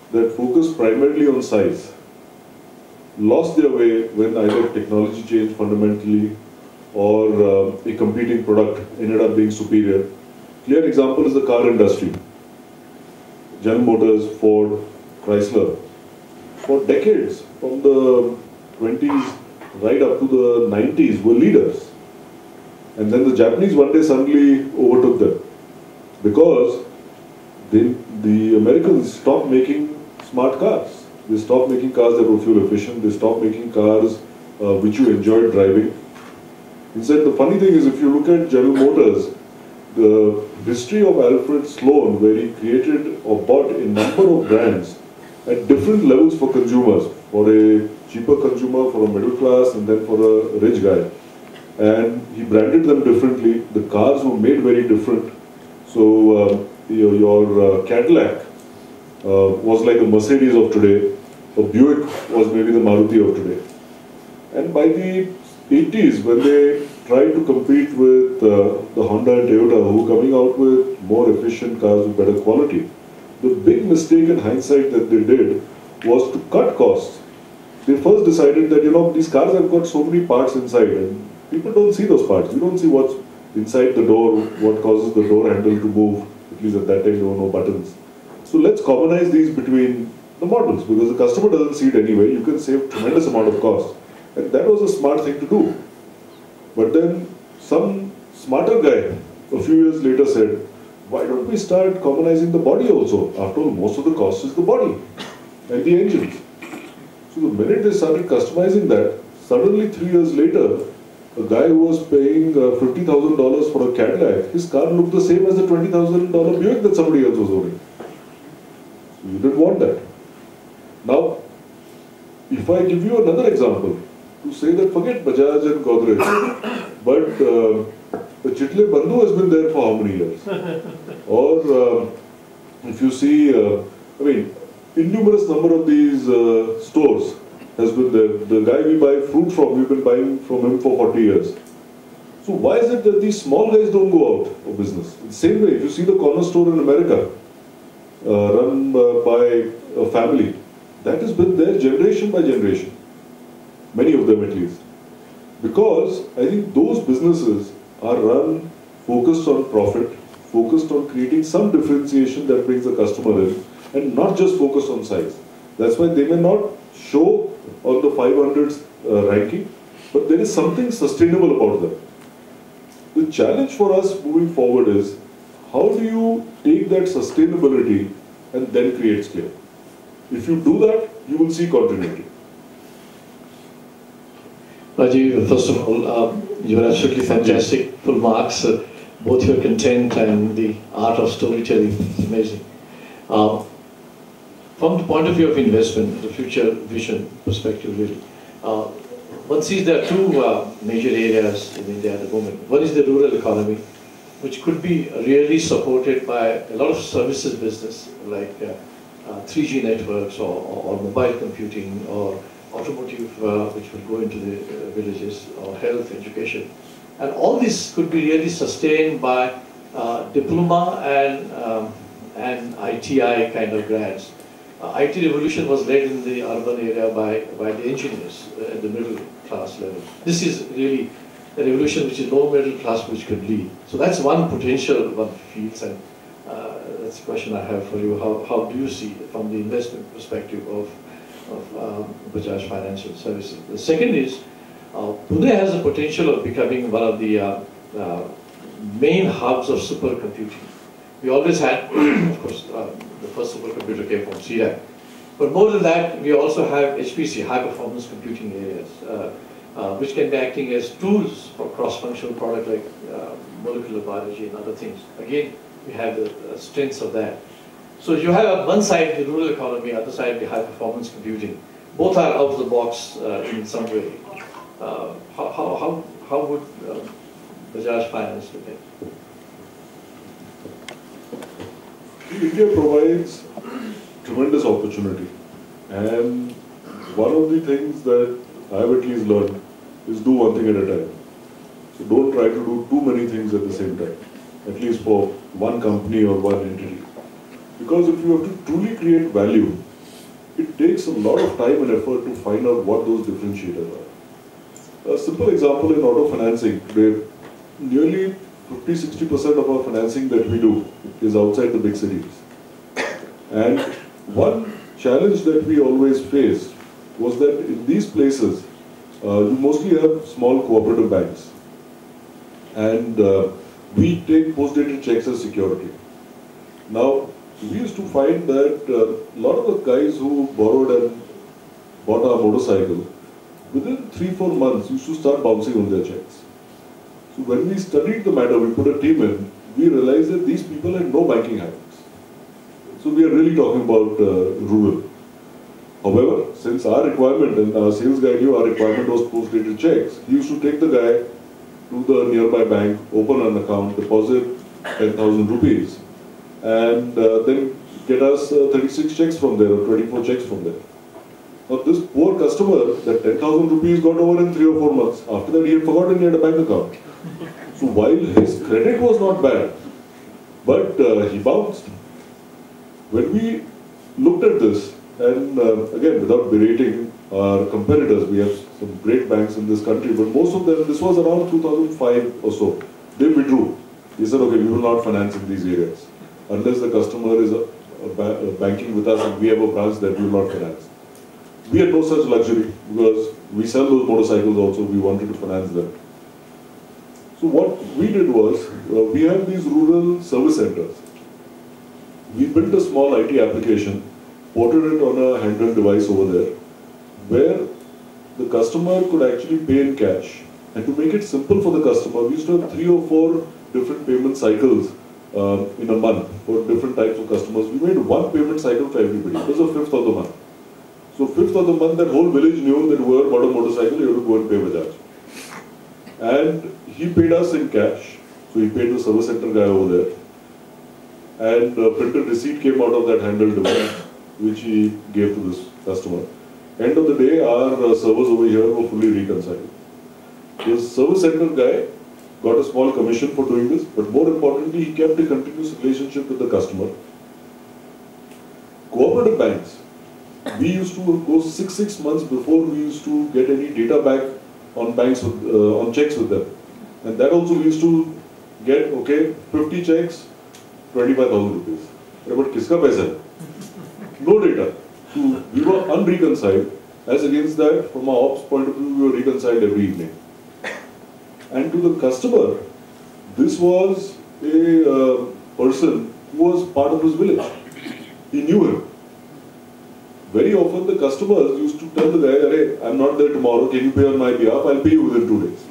that focused primarily on size lost their way when either technology changed fundamentally or a competing product ended up being superior. Clear example is the car industry. General Motors, Ford, Chrysler, for decades, from the 20s right up to the 90s, were leaders. And then the Japanese one day suddenly overtook them because the Americans stopped making smart cars. They stopped making cars that were fuel efficient. They stopped making cars which you enjoyed driving. Instead, the funny thing is, if you look at General Motors, the history of Alfred Sloan, where he created or bought a number of brands at different levels for consumers, for a cheaper consumer, for a middle class, and then for a rich guy. And he branded them differently. The cars were made very different. So your Cadillac was like the Mercedes of today. A Buick was maybe the Maruti of today. And by the 80s, when they tried to compete with the Honda and Toyota, who were coming out with more efficient cars with better quality, the big mistake in hindsight that they did was to cut costs. They first decided that, these cars have got so many parts inside, and people don't see those parts. You don't see what's inside the door, what causes the door handle to move. At least at that time, there were no buttons. So let's commonize these between the models, because the customer doesn't see it anyway. You can save tremendous amount of cost. And that was a smart thing to do. But then some smarter guy a few years later said, why don't we start commonizing the body also? After all, most of the cost is the body and the engines. So the minute they started customizing that, suddenly 3 years later, a guy who was paying $50,000 for a Cadillac, his car looked the same as the $20,000 Buick that somebody else was owning. So you didn't want that. Now, if I give you another example, to say that forget Bajaj and Godrej, but the Chitle Bandhu has been there for how many years? Or if you see, innumerous number of these stores has been there. The guy we buy fruit from, we've been buying from him for 40 years. So why is it that these small guys don't go out of business? In the same way, if you see the corner store in America, run by a family, that has been there generation by generation. Many of them at least. Because I think those businesses are run focused on profit, focused on creating some differentiation that brings the customer in, and not just focused on size. That's why they may not show on the 500s ranking, but there is something sustainable about them. The challenge for us moving forward is, how do you take that sustainability and then create scale? If you do that, you will see continuity. Rajiv, first of all, you are absolutely fantastic, full marks. Both your content and the art of storytelling is amazing. From the point of view of investment, the future vision perspective really, one sees there are two major areas in India at the moment. One is the rural economy, which could be really supported by a lot of services business like 3G networks or mobile computing or automotive, which will go into the villages, or health, education. And all this could be really sustained by diploma and ITI kind of grads. IT revolution was led in the urban area by the engineers at the middle class level. This is really a revolution which is no middle class which could lead. So that's one potential one feels, and that's a question I have for you. How do you see from the investment perspective of Bajaj Financial Services? The second is, Pune has the potential of becoming one of the main hubs of supercomputing. We always had, of course, the first supercomputer came from CDAC. But more than that, we also have HPC, high performance computing areas, which can be acting as tools for cross-functional product like molecular biology and other things. Again, we have the strengths of that. So you have on one side the rural economy, other side the high performance computing. Both are out of the box in some way. How would Bajaj Finance look at it? India provides tremendous opportunity, and one of the things that I've at least learned is do one thing at a time. So don't try to do too many things at the same time, at least for one company or one entity. Because if you have to truly create value, it takes a lot of time and effort to find out what those differentiators are. A simple example in auto financing, where nearly 50-60% of our financing that we do is outside the big cities. And one challenge that we always faced was that in these places, you mostly have small cooperative banks. And we take post-dated checks as security. Now, we used to find that a lot of the guys who borrowed and bought our motorcycle, within 3-4 months, used to start bouncing on their checks. So when we studied the matter, we put a team in, we realized that these people had no banking habits. So we are really talking about rural. However, since our requirement, and our sales guy knew our requirement was post-dated checks, he used to take the guy to the nearby bank, open an account, deposit 10,000 rupees, and then get us 36 checks from there, or 24 checks from there. Now this poor customer, that 10,000 rupees got over in 3 or 4 months. After that he had forgotten he had a bank account. So while his credit was not bad, but he bounced. When we looked at this, and again, without berating our competitors, we have some great banks in this country, but most of them, this was around 2005 or so, they withdrew. They said, okay, we will not finance in these areas. Unless the customer is banking with us and we have a branch, that we will not finance. We had no such luxury because we sell those motorcycles also, we wanted to finance them. So what we did was, we have these rural service centers. We built a small IT application, ported it on a handheld device over there, where the customer could actually pay in cash. And to make it simple for the customer, we used to have 3 or 4 different payment cycles in a month for different types of customers. We made one payment cycle for everybody. It was the 5th of the month. So 5th of the month, that whole village knew that whoever bought a motorcycle, you have to go and pay Bajaj. And he paid us in cash. So he paid the service center guy over there. And a printed receipt came out of that handheld device, which he gave to this customer. End of the day, our servers over here were fully reconciled. The service center guy got a small commission for doing this, but more importantly, he kept a continuous relationship with the customer. Cooperative banks, we used to go 6 months before we used to get any data back on banks with, on checks with them. And that also we used to get, okay, 50 checks, 25,000 rupees. But kiska paisa hai? No data. So we were unreconciled. As against that, from our ops point of view, we were reconciled every evening. And to the customer, this was a person who was part of his village. He knew him. Very often the customers used to tell the guy, "Hey, I'm not there tomorrow, can you pay on my behalf? I'll pay you within 2 days."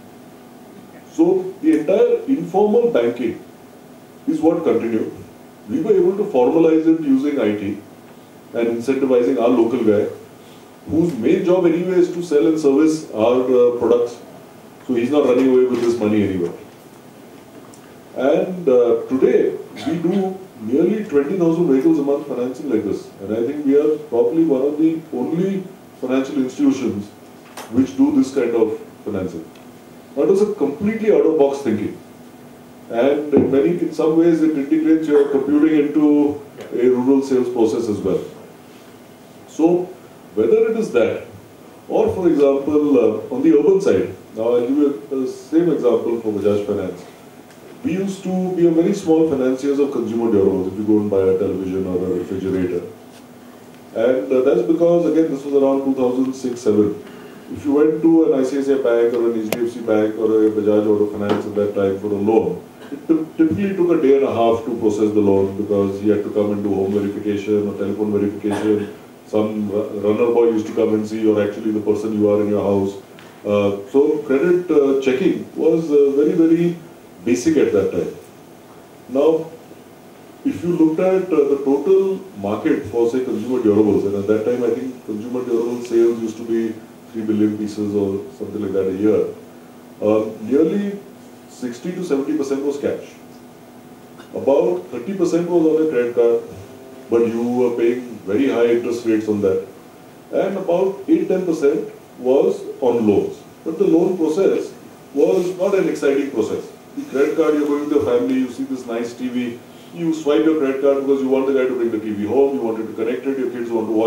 So the entire informal banking is what continued. We were able to formalize it using IT and incentivizing our local guy, whose main job anyway is to sell and service our products. So he's not running away with this money anywhere. And today, we do nearly 20,000 vehicles a month financing like this. And I think we are probably one of the only financial institutions which do this kind of financing. That was a completely out-of-box thinking. And in some ways, it integrates your computing into a rural sales process as well. So, whether it is that, or for example, on the urban side, now I'll give you the same example for Bajaj Finance. We used to be a very small financiers of consumer durables, if you go and buy a television or a refrigerator. And that's because, again, this was around 2006-07. If you went to an ICICI bank or an HDFC bank or a Bajaj Auto Finance at that time for a loan, it typically took a day and a half to process the loan because he had to come and do home verification or telephone verification. Some runner boy used to come and see you're actually the person you are in your house. So credit checking was very, very basic at that time. Now, if you looked at the total market for, say, consumer durables, and at that time I think consumer durable sales used to be 3 billion pieces or something like that a year, nearly 60 to 70% was cash. About 30% was on a credit card, but you were paying very high interest rates on that. And about 8-10% was on loans. But the loan process was not an exciting process. The credit card, you're going with your family, you see this nice TV, you swipe your credit card because you want the guy to bring the TV home, you wanted to connect it, your kids want to watch.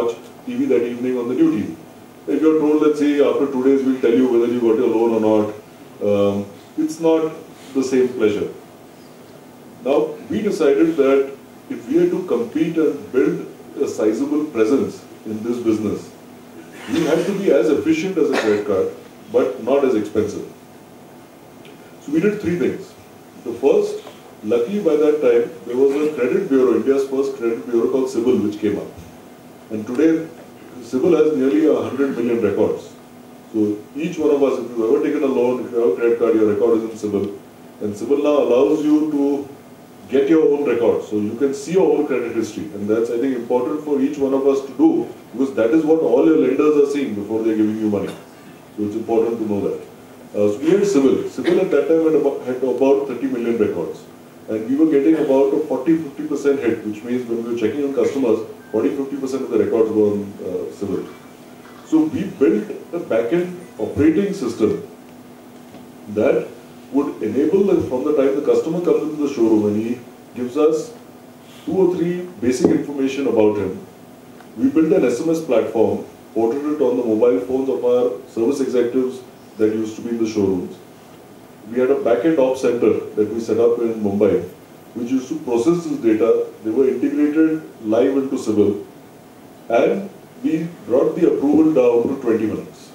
TV that evening on the new TV. If you're told, let's say, after 2 days we'll tell you whether you got your loan or not, it's not the same pleasure. Now, we decided that if we had to compete and build a sizable presence in this business, we had to be as efficient as a credit card, but not as expensive. So we did 3 things. The first, luckily by that time, there was a credit bureau, India's first credit bureau called CIBIL, which came up. And today, CIBIL has nearly 100 million records. So each one of us, if you've ever taken a loan, if you have a credit card, your record is in CIBIL. And CIBIL now allows you to get your own record. So you can see your own credit history. And that's, I think, important for each one of us to do, because that is what all your lenders are seeing before they're giving you money. So it's important to know that. So we had CIBIL. CIBIL at that time had about 30 million records. And we were getting about a 40-50% hit, which means when we were checking on customers, 40-50% of the records were on CIBIL. So we built a back-end operating system that would enable, from the time the customer comes into the showroom and he gives us 2 or 3 basic information about him, we built an SMS platform, ported it on the mobile phones of our service executives that used to be in the showrooms. We had a back-end ops center that we set up in Mumbai, which used to process this data. They were integrated live into CIBIL, and we brought the approval down to 20 minutes.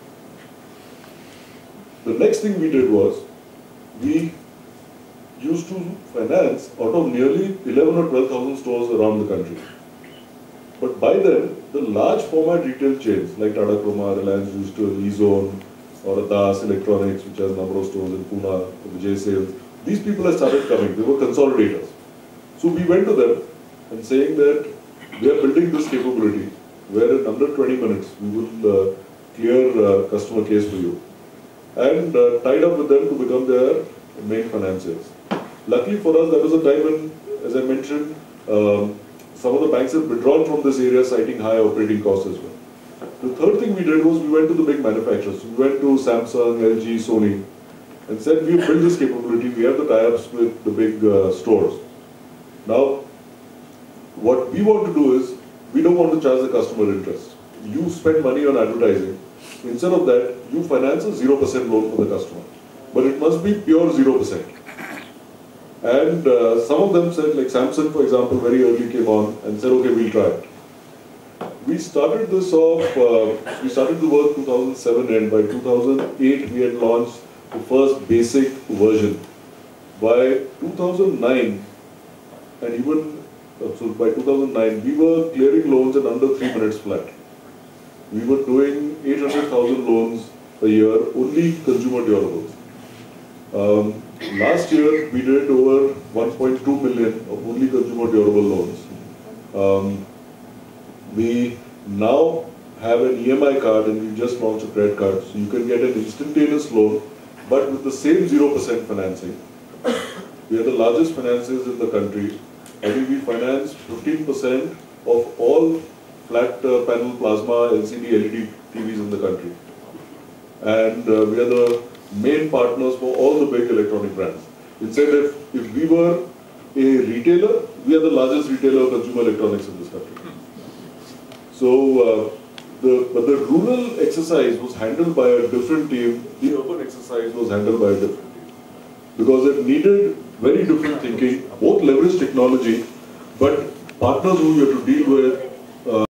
The next thing we did was, we used to finance out of nearly 11 or 12,000 stores around the country. But by then, the large format retail chains like Tata Croma, Reliance Digital, eZone, or Das Electronics, which has a number of stores in Pune, Vijay Sales, these people have started coming. They were consolidators. So we went to them and saying that we are building this capability where in under 20 minutes we will clear customer case for you. And tied up with them to become their main financiers. Luckily for us, that was a time when, as I mentioned, some of the banks have withdrawn from this area, citing high operating costs as well. The third thing we did was we went to the big manufacturers. We went to Samsung, LG, Sony, and said we have built this capability. We have the tie-ups with the big stores. Now, what we want to do is, we don't want to charge the customer interest. You spend money on advertising. Instead of that, you finance a 0% loan for the customer. But it must be pure 0%. And some of them said, like Samsung, for example, very early came on and said, okay, we'll try it. We started this off, we started the work 2007, and by 2008 we had launched the first basic version. By 2009, and even, so by 2009, we were clearing loans in under 3 minutes flat. We were doing 800,000 loans a year, only consumer durables. Last year, we did over 1.2 million of only consumer durable loans. We now have an EMI card, and we just launched a credit card. So you can get an instantaneous loan, but with the same 0% financing. We are the largest financiers in the country. I think we finance 15% of all flat panel plasma LCD LED TVs in the country. And we are the main partners for all the big electronic brands. Instead, if we were a retailer, we are the largest retailer of consumer electronics in this country. So, but the rural exercise was handled by a different team. The urban exercise was handled by a different team. Because it needed very different thinking, both leverage technology, but partners who you have to deal with,